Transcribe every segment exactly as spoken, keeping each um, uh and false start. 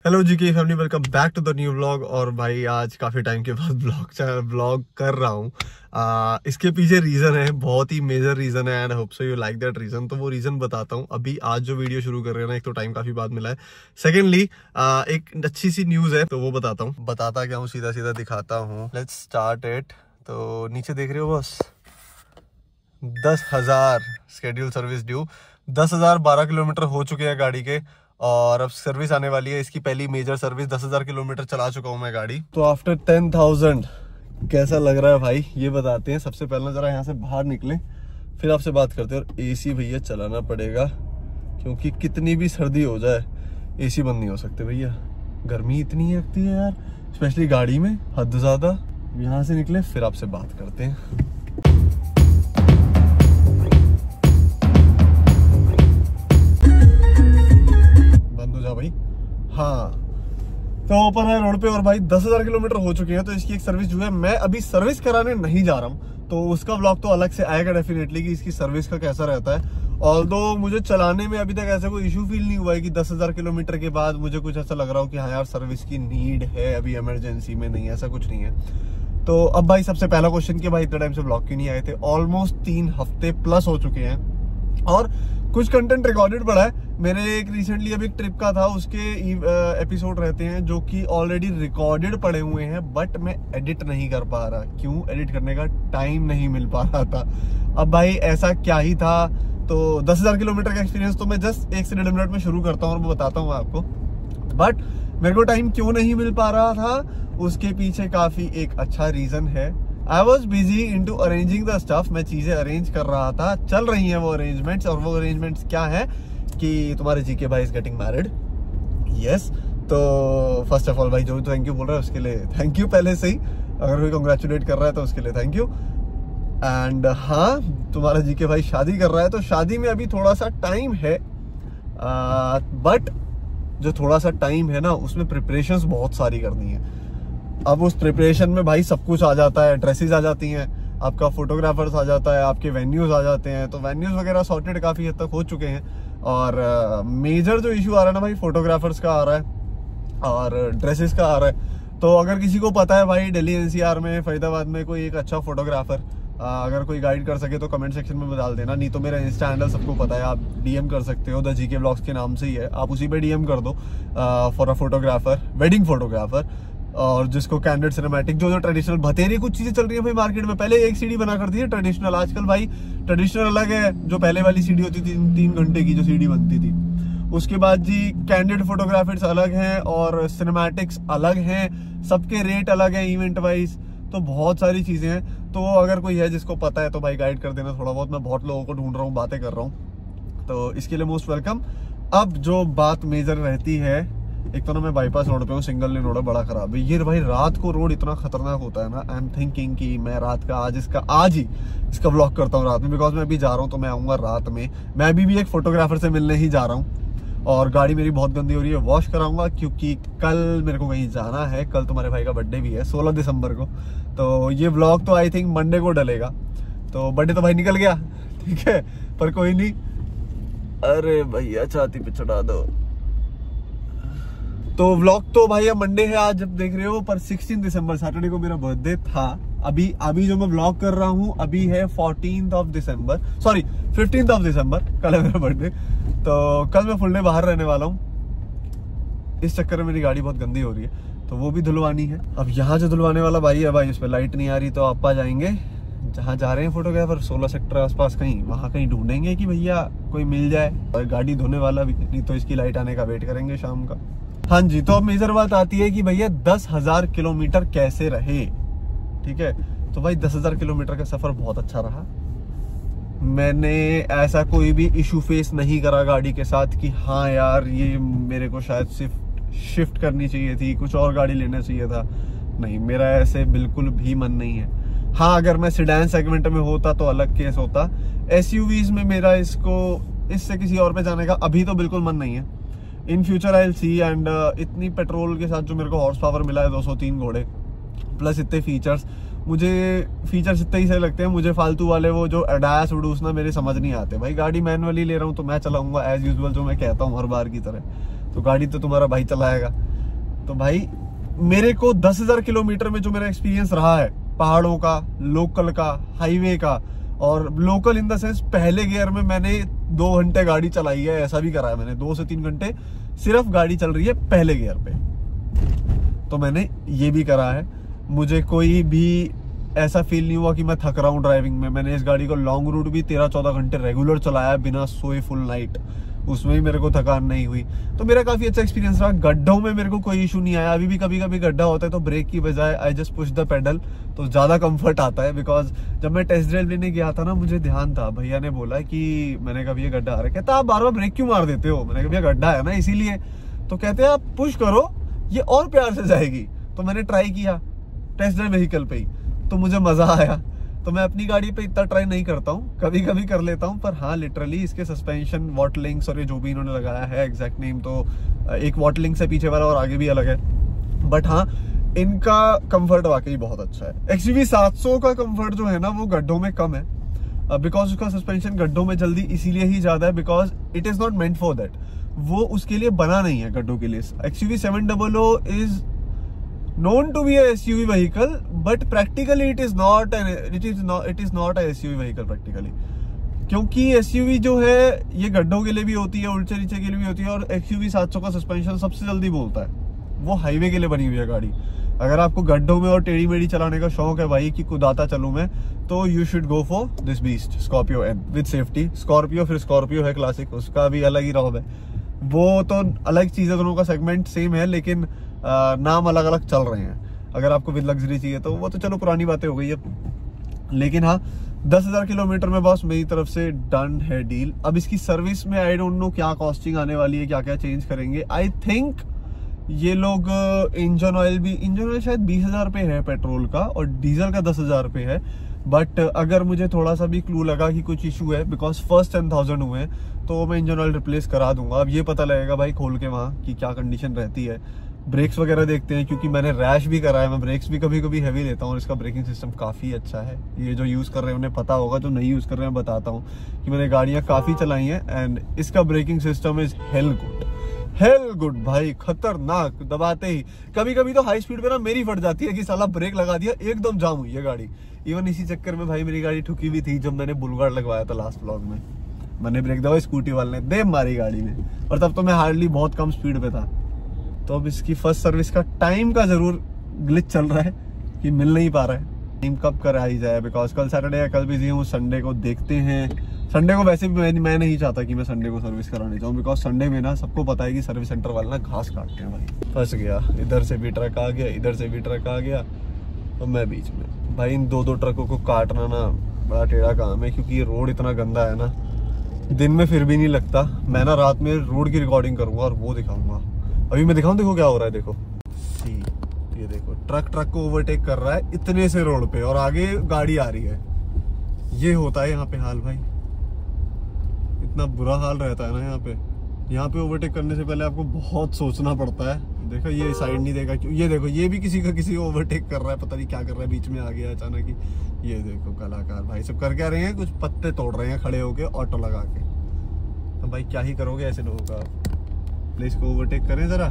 Hello G K family, welcome back to the new vlog. और भाई आज काफ़ी टाइम के बाद ब्लॉग ब्लॉग कर रहा हूँ। इसके पीछे रीज़न है, बहुत ही मेजर रीज़न है and hope so you like that reason. तो वो रीज़न बताता हूँ। अभी आज जो वीडियो शुरू कर रहे हैं ना, एक तो टाइम काफ़ी बाद मिला है, सेकेंडली एक अच्छी सी न्यूज़ है तो वो बताता हूँ। बताता क्या हूँ, सीधा सीधा दिखाता हूँ। Let's start it. तो नीचे देख रहे हो बस दस हजार स्केड्यूल सर्विस ड्यू। दस हजार बारह किलोमीटर हो चुके हैं गाड़ी के और अब सर्विस आने वाली है। इसकी पहली मेजर सर्विस। दस हजार किलोमीटर चला चुका हूं मैं गाड़ी। तो आफ्टर टेन थाउजेंड कैसा लग रहा है भाई, ये बताते हैं। सबसे पहले जरा यहाँ से बाहर निकले, फिर आपसे बात करते हैं। और एसी भैया चलाना पड़ेगा, क्योंकि कितनी भी सर्दी हो जाए एसी बंद नहीं हो सकते भैया। गर्मी इतनी लगती है यार, स्पेशली गाड़ी में, हद ज्यादा। यहाँ से निकले फिर आपसे बात करते हैं। भाई हाँ, तो ओपन है रोड पे और भाई दस हजार किलोमीटर हो चुके हैं। तो इसकी एक सर्विस जो है, मैं अभी सर्विस कराने नहीं जा रहा हूँ, तो उसका व्लॉग तो अलग से आएगा डेफिनेटली कि इसकी सर्विस का कैसा रहता है। ऑल्दो मुझे चलाने में अभी तक ऐसा कोई इशू फील नहीं हुआ है कि दस हजार किलोमीटर के बाद मुझे कुछ ऐसा लग रहा हो कि हाँ यार सर्विस की नीड है अभी इमरजेंसी में। नहीं, ऐसा कुछ नहीं है। तो अब भाई सबसे पहला क्वेश्चन कि भाई इतने टाइम से व्लॉग क्यों नहीं आए थे। ऑलमोस्ट तीन हफ्ते प्लस हो चुके हैं और कुछ कंटेंट रिकॉर्डेड पड़ा है। मेरे एक रिसेंटली अभी एक ट्रिप का था, उसके एपिसोड रहते हैं जो कि ऑलरेडी रिकॉर्डेड पड़े हुए हैं, बट मैं एडिट नहीं कर पा रहा। क्यों? एडिट करने का टाइम नहीं मिल पा रहा था। अब भाई ऐसा क्या ही था। तो दस हजार किलोमीटर का एक्सपीरियंस तो मैं जस्ट एक से डेढ़ मिनट में शुरू करता हूँ और मैं बताता हूँ आपको। बट मेरे को टाइम क्यों नहीं मिल पा रहा था, उसके पीछे काफी एक अच्छा रीजन है। I was busy in to arranging the stuff. मैं चीजें अरेंज कर रहा था, चल रही हैं वो अरेंजमेंट्स। और वो अरेंजमेंट्स क्या है कि तुम्हारे जीके भाई इज गेटिंग मैरिड। यस, तो फर्स्ट ऑफ ऑल भाई जो भी थैंक यू बोल रहा है उसके लिए थैंक यू पहले से ही। अगर कोई कंग्रेचुलेट कर रहा है तो उसके लिए थैंक यू। एंड हाँ, तुम्हारा जीके भाई शादी कर रहा है, तो शादी में अभी थोड़ा सा टाइम है, बट जो थोड़ा सा टाइम है ना, उसमें प्रिपरेशंस बहुत सारी करनी है। अब उस प्रिपरेशन में भाई सब कुछ आ जाता है। ड्रेसेस आ जाती हैं, आपका फोटोग्राफर्स आ जाता है, आपके वेन्यूज आ जाते हैं। तो वेन्यूज वगैरह सॉर्टेड काफी हद तक हो चुके हैं। और मेजर uh, जो इशू आ रहा है ना भाई, फोटोग्राफर्स का आ रहा है और ड्रेसेस का आ रहा है। तो अगर किसी को पता है भाई दिल्ली एनसीआर में, फरीदाबाद में कोई एक अच्छा फोटोग्राफर, अगर कोई गाइड कर सके तो कमेंट सेक्शन में डाल देना। नहीं तो मेरा इंस्टा हैंडल सबको पता है, आप डीएम कर सकते हो। द जीके व्लॉग्स के नाम से ही है, आप उसी पे डीएम कर दो for a photographer, wedding photographer. और जिसको कैंडिड सिनेमैटिक, जो जो ट्रेडिशनल भतेरी कुछ चीजें चल रही है भाई मार्केट में। पहले एक सीडी बना करती है ट्रेडिशनल, आजकल भाई ट्रेडिशनल अलग है। जो पहले वाली सीडी होती थी तीन घंटे की जो सीडी बनती थी, उसके बाद जी कैंडिड फोटोग्राफर्स अलग हैं और सिनेमैटिक्स अलग हैं। सबके रेट अलग है इवेंट वाइज। तो बहुत सारी चीजें हैं। तो अगर कोई है जिसको पता है तो भाई गाइड कर देना थोड़ा बहुत। मैं बहुत लोगों को ढूंढ रहा हूँ, बातें कर रहा हूँ, तो इसके लिए मोस्ट वेलकम। अब जो बात मेजर रहती है, एक तो ना मैं बाईपास रोड पे हूँ, सिंगल लेन रोड है, बड़ा खराब है ये भाई। रात को रोड इतना खतरनाक होता है ना, आई एम थिंकिंग कि मैं रात का आज इसका आज ही इसका व्लॉग करता हूँ रात में। बिकॉज मैं अभी जा रहा हूँ तो मैं आऊंगा रात में। मैं अभी भी एक फोटोग्राफर से मिलने ही जा रहा हूँ और गाड़ी मेरी बहुत गंदी हो रही है, वॉश कराऊंगा क्योंकि कल मेरे को कहीं जाना है। कल तुम्हारे भाई का बर्थडे भी है, सोलह दिसंबर को। तो ये व्लॉग तो आई थिंक मंडे को डलेगा। तो बर्थडे तो भाई निकल गया, ठीक है, पर कोई नहीं। अरे भैया छाती पे चढ़ा दो। तो व्लॉग तो भाई अब मंडे है आज, जब देख रहे हो, पर सोलह दिसंबर सैटरडे को मेरा बर्थडे था। अभी अभी जो मैं व्लॉग कर रहा हूँ अभी है fourteenth of December, sorry fifteenth of December, कल है मेरा बर्थडे। तो कल मैं फुल डे बाहर रहने वाला हूँ। इस चक्कर में मेरी गाड़ी बहुत गंदी हो रही है, तो वो भी धुलवानी है। अब यहाँ जो धुलवाने वाला भाई है भाई, उस पर लाइट नहीं आ रही, तो आप आ जाएंगे जहाँ जा रहे हैं फोटोग्राफर, सोलह सेक्टर आसपास कहीं, वहाँ कहीं ढूंढेंगे कि भैया कोई मिल जाए। और गाड़ी धोने वाला भी नहीं, तो इसकी लाइट आने का वेट करेंगे शाम का। हाँ जी, तो अब मेजर बात आती है कि भैया दस हजार किलोमीटर कैसे रहे। ठीक है, तो भाई दस हजार किलोमीटर का सफर बहुत अच्छा रहा। मैंने ऐसा कोई भी इशू फेस नहीं करा गाड़ी के साथ कि हाँ यार ये मेरे को शायद सिर्फ शिफ्ट करनी चाहिए थी, कुछ और गाड़ी लेना चाहिए था। नहीं, मेरा ऐसे बिल्कुल भी मन नहीं है। हाँ, अगर मैं सेडान सेगमेंट में होता तो अलग केस होता। एसयूवीज में मेरा इसको इससे किसी और पे जाने का अभी तो बिल्कुल मन नहीं है। In future I will see. And इतनी पेट्रोल के साथ जो मेरे को हॉर्स पावर मिला है, दो सौ तीन घोड़े प्लस इतने फीचर्स, मुझे फीचर्स इतने ही सही लगते हैं। मुझे फालतू वाले वो जो अडास उडूस ना मेरे समझ नहीं आते भाई। गाड़ी मैनुअली ले रहा हूँ तो मैं चलाऊंगा एज यूजुअल, जो मैं कहता हूँ हर बार की तरह। तो गाड़ी तो तुम्हारा भाई चलाएगा। तो भाई मेरे को दस हजार किलोमीटर में जो मेरा एक्सपीरियंस रहा है पहाड़ों का, लोकल का, हाईवे का, और लोकल इन द सेंस पहले गियर में मैंने दो घंटे गाड़ी चलाई है, ऐसा भी करा है मैंने, दो से तीन घंटे सिर्फ गाड़ी चल रही है पहले गियर पे, तो मैंने ये भी करा है। मुझे कोई भी ऐसा फील नहीं हुआ कि मैं थक रहा हूँ ड्राइविंग में। मैंने इस गाड़ी को लॉन्ग रूट भी तेरह चौदह घंटे रेगुलर चलाया बिना सोए फुल नाइट, उसमें भी मेरे को थकान नहीं हुई। तो मेरा काफी अच्छा एक्सपीरियंस रहा। गड्ढों में मेरे को कोई इशू नहीं आया। अभी भी कभी कभी गड्ढा होता है तो ब्रेक की बजाय I just push the pedal, तो ज्यादा कंफर्ट आता है। बिकॉज जब मैं टेस्ट ड्राइव लेने गया था ना, मुझे ध्यान था, भैया ने बोला कि मैंने कहा ये गड्ढा आ रहा है, कहता आप बार बार ब्रेक क्यों मार देते हो, मैंने कहा भैया गड्ढा है ना इसीलिए। तो कहते हैं आप पुश करो ये और प्यार से जाएगी। तो मैंने ट्राई किया टेस्ट ड्राइव व्हीकल पे ही, तो मुझे मजा आया। तो मैं अपनी गाड़ी पे इतना ट्राई नहीं करता हूँ, कभी कभी कर लेता हूँ, पर हाँ लिटरली इसके सस्पेंशन, वॉटलिंक्स और ये जो भी इन्होंने लगाया है, एग्जैक्ट नेम तो एक वॉटलिंक्स है पीछे वाला और आगे भी अलग है, बट हाँ इनका कंफर्ट वाकई बहुत अच्छा है। एक्सयूवी सात सौ का कंफर्ट जो है ना वो गड्ढों में कम है, बिकॉज उसका सस्पेंशन गड्ढों में जल्दी इसीलिए ही ज्यादा है because it is not meant for that, वो उसके लिए बना नहीं है गड्ढों के लिए। XUV seven double O is known to be a S U V vehicle, but practically it is not an it is not it is not a S U V vehicle practically, क्योंकि S U V जो है ये गड्ढों के लिए भी होती है, उल्टे नीचे के लिए भी होती है, और X U V सात सौ का सस्पेंशन सबसे जल्दी बोलता है, वो हाईवे के लिए बनी हुई है गाड़ी। अगर आपको गड्ढों में और टेढ़ी मेढ़ी चलाने का शौक है भाई कि कुदाता चलूं मैं, तो you should go for this beast Scorpio N with safety. Scorpio फिर स्कॉर्पियो है क्लासिक, उसका भी अलग ही रॉब है, वो तो अलग चीज है, दोनों का सेगमेंट सेम है लेकिन आ, नाम अलग अलग चल रहे हैं। अगर आपको विद लग्जरी चाहिए तो वो तो चलो पुरानी बातें हो गई है, लेकिन हाँ दस हजार किलोमीटर में बॉस मेरी तरफ से डन है डील। अब इसकी सर्विस में आई डोंट नो क्या कॉस्टिंग आने वाली है, क्या क्या चेंज करेंगे। आई थिंक ये लोग इंजन ऑयल भी, इंजन ऑयल शायद बीस हजार पे है पेट्रोल का और डीजल का दस हजार पे है, बट अगर मुझे थोड़ा सा भी क्लू लगा कि कुछ इशू है, बिकॉज फर्स्ट टेन थाउजेंड हुए हैं, तो मैं इंजन ऑयल रिप्लेस करा दूंगा। अब ये पता लगेगा भाई खोल के वहाँ की क्या कंडीशन रहती है। ब्रेक्स वगैरह देखते हैं, क्योंकि मैंने रैश भी करा है, मैं ब्रेक्स भी कभी कभी हैवी लेता हूँ और इसका ब्रेकिंग सिस्टम काफ़ी अच्छा है। ये जो यूज़ कर रहे हैं उन्हें पता होगा, जो नहीं यूज़ कर रहे हैं बताता हूँ कि मैंने गाड़ियाँ काफ़ी चलाई हैं एंड इसका braking system is hell good, hell good भाई, खतरनाक। दबाते ही कभी कभी तो हाई स्पीड पे ना मेरी फट जाती है कि साला ब्रेक लगा दिया, एकदम जाम हुई है गाड़ी। इवन इसी चक्कर में भाई मेरी गाड़ी ठुकी भी थी जब मैंने बुलगार्ड लगवाया था लास्ट व्लॉग में, मैंने ब्रेक दबाई, स्कूटी वाले ने दे मारी गाड़ी में, और तब तो मैं हार्डली बहुत कम स्पीड पे था। तो अब इसकी फर्स्ट सर्विस का टाइम का जरूर ग्लिच चल रहा है कि मिल नहीं पा रहा है, टाइम कब कर आई जाए, बिकॉज कल सैटरडे है, कल बिजी हूँ, संडे को देखते हैं। संडे को वैसे भी मैं, मैं नहीं चाहता कि मैं संडे को सर्विस कराने जाऊँ, बिकॉज संडे में ना सबको पता है कि सर्विस सेंटर वाले ना घास काटते हैं भाई। फंस गया, इधर से भी ट्रक आ गया, इधर से भी ट्रक आ गया और मैं बीच में। भाई इन दो दो ट्रकों को काटना ना बड़ा टेढ़ा काम है, क्योंकि ये रोड इतना गंदा है ना, दिन में फिर भी नहीं लगता। मैं ना रात में रोड की रिकॉर्डिंग करूंगा और वो दिखाऊंगा। अभी मैं दिखाऊं, देखो क्या हो रहा है, देखो सी ये देखो ट्रक ट्रक को ओवरटेक कर रहा है इतने से रोड पे और आगे गाड़ी आ रही है। ये होता है यहाँ पे हाल भाई, इतना बुरा हाल रहता है ना यहाँ पे। यहाँ पे ओवरटेक करने से पहले आपको बहुत सोचना पड़ता है। देखो ये साइड नहीं देगा क्यों, ये देखो ये भी किसी का किसी को ओवरटेक कर रहा है, पता नहीं क्या कर रहा है, बीच में आ गया अचानक ही। ये देखो कलाकार भाई सब कर क्या रहे हैं, कुछ पत्ते तोड़ रहे हैं खड़े होके ऑटो लगा के। तो भाई क्या ही करोगे ऐसे लोगों का, प्लीज को ओवरटेक करें जरा।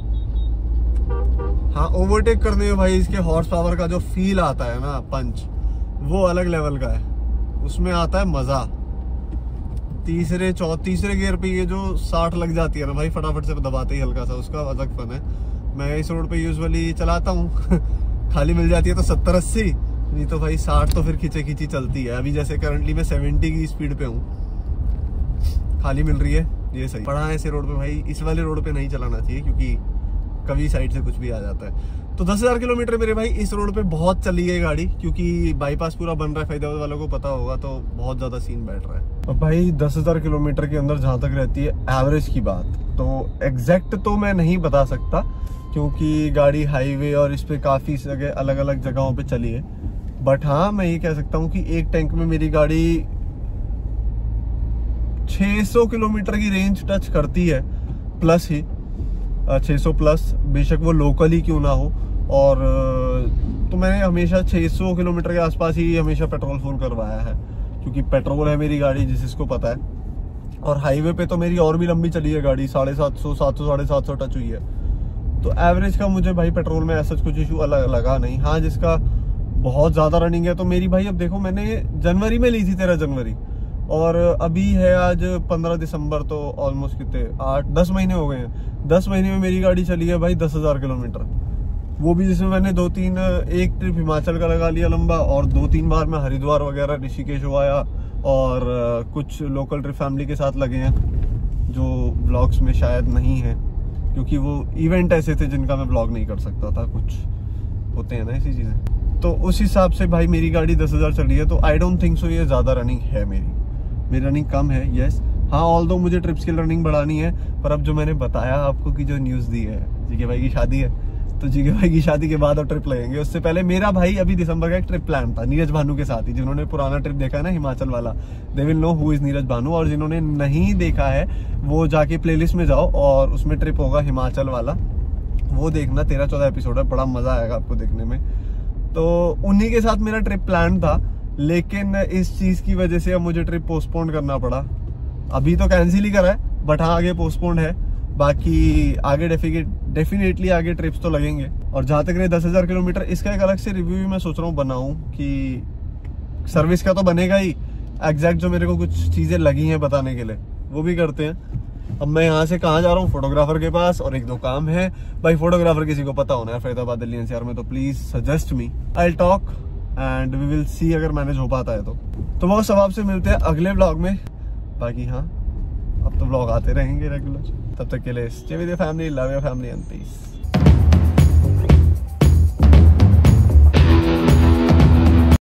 हाँ ओवरटेक करने में भाई इसके हॉर्स पावर का जो फील आता है ना, पंच, वो अलग लेवल का है, उसमें आता है मजा। तीसरे चौ तीसरे गियर पे ये जो साठ लग जाती है ना भाई, फटाफट से दबाते ही हल्का सा, उसका अलग फन है। मैं इस रोड पे यूजुअली चलाता हूँ खाली मिल जाती है तो सत्तर अस्सी, नहीं तो भाई साठ तो फिर खींचे खींची चलती है। अभी जैसे करंटली मैं सेवेंटी की स्पीड पे हूँ, खाली मिल रही है, ये सही पड़ा है। ऐसे रोड पे भाई, इस वाले रोड पे नहीं चलाना चाहिए क्योंकि कभी साइड से कुछ भी आ जाता है। तो दस हजार किलोमीटर मेरे भाई इस रोड पे बहुत चली है गाड़ी, क्योंकि बाईपास पूरा बन रहा है, फरीदाबाद वालों को पता होगा, तो बहुत ज्यादा सीन बैठ रहा है। अब भाई दस हजार किलोमीटर के अंदर जहां तक रहती है एवरेज की बात, तो एग्जैक्ट तो मैं नहीं बता सकता क्योंकि गाड़ी हाईवे और इस पे काफी जगह अलग अलग जगहों पे चली है। बट हाँ मैं ये कह सकता हूँ कि एक टैंक में मेरी गाड़ी छह सौ किलोमीटर की रेंज टच करती है, प्लस ही छह सौ प्लस, बेशक वो लोकल ही क्यों ना हो। और तो मैंने हमेशा छह सौ किलोमीटर के आसपास ही हमेशा पेट्रोल फुल करवाया है, क्योंकि पेट्रोल है मेरी गाड़ी, जिस जिसको पता है। और हाईवे पे तो मेरी और भी लंबी चली है गाड़ी, साढ़े सात सौ सात सौ साढ़े सात सौ टच हुई है। तो एवरेज का मुझे भाई पेट्रोल में ऐसा कुछ इशू अलग लगा नहीं। हाँ, जिसका बहुत ज्यादा रनिंग है तो मेरी भाई, अब देखो मैंने जनवरी में ली थी, तेरह जनवरी, और अभी है आज पंद्रह दिसंबर, तो ऑलमोस्ट कितने आठ दस महीने हो गए हैं। दस महीने में मेरी गाड़ी चली है भाई दस हजार किलोमीटर, वो भी जिसमें मैंने दो तीन, एक ट्रिप हिमाचल का लगा लिया लंबा, और दो तीन बार मैं हरिद्वार वगैरह ऋषिकेश हो आया, और कुछ लोकल ट्रिप फैमिली के साथ लगे हैं जो ब्लॉग्स में शायद नहीं है, क्योंकि वो इवेंट ऐसे थे जिनका मैं ब्लॉग नहीं कर सकता था, कुछ होते हैं ना ऐसी चीजें। तो उस हिसाब से भाई मेरी गाड़ी दस हजार चली है, तो आई डोंट थिंक सो ये ज्यादा रनिंग है मेरी मेरी रनिंग कम है। यस, हाँ, ऑल दो मुझे ट्रिप्स की रनिंग बढ़ानी है, पर अब जो मैंने बताया आपको कि जो न्यूज दी है, जीके भाई की शादी है, तो जीके भाई की शादी के बाद अब ट्रिप लगेंगे। उससे पहले मेरा भाई अभी दिसंबर का एक ट्रिप प्लान था नीरज भानु के साथ ही, जिन्होंने पुराना ट्रिप देखा है ना हिमाचल वाला, they will know who is Neeraj Bhanu, और जिन्होंने नहीं देखा है वो जाके प्लेलिस्ट में जाओ और उसमें ट्रिप होगा हिमाचल वाला, वो देखना, तेरह चौदह एपिसोड है, बड़ा मजा आएगा आपको देखने में। तो उन्हीं के साथ मेरा ट्रिप प्लान था, लेकिन इस चीज की वजह से अब मुझे ट्रिप पोस्टपोन करना पड़ा। अभी तो कैंसिल ही करा है, बट हाँ आगे पोस्टपोन है, बाकी आगे डेफिनेटली आगे ट्रिप्स तो लगेंगे। और जहां तक रहे दस हजार किलोमीटर, इसका एक अलग से रिव्यू भी मैं सोच रहा हूँ बनाऊं, कि सर्विस का तो बनेगा ही, एग्जैक्ट जो मेरे को कुछ चीजें लगी हैं बताने के लिए वो भी करते हैं। अब मैं यहाँ से कहाँ जा रहा हूँ, फोटोग्राफर के पास, और एक दो काम है भाई। फोटोग्राफर किसी को पता होना है फरीदाबाद दिल्ली एनसीआर में, तो please suggest me, I talk and we will see अगर मैनेज हो पाता है तो। तो वो सब आपसे मिलते हैं अगले ब्लॉग में। बाकी हाँ, अब तो ब्लॉग आते रहेंगे रेगुलर, तब तक के लिए stay with your family, love your family and piece.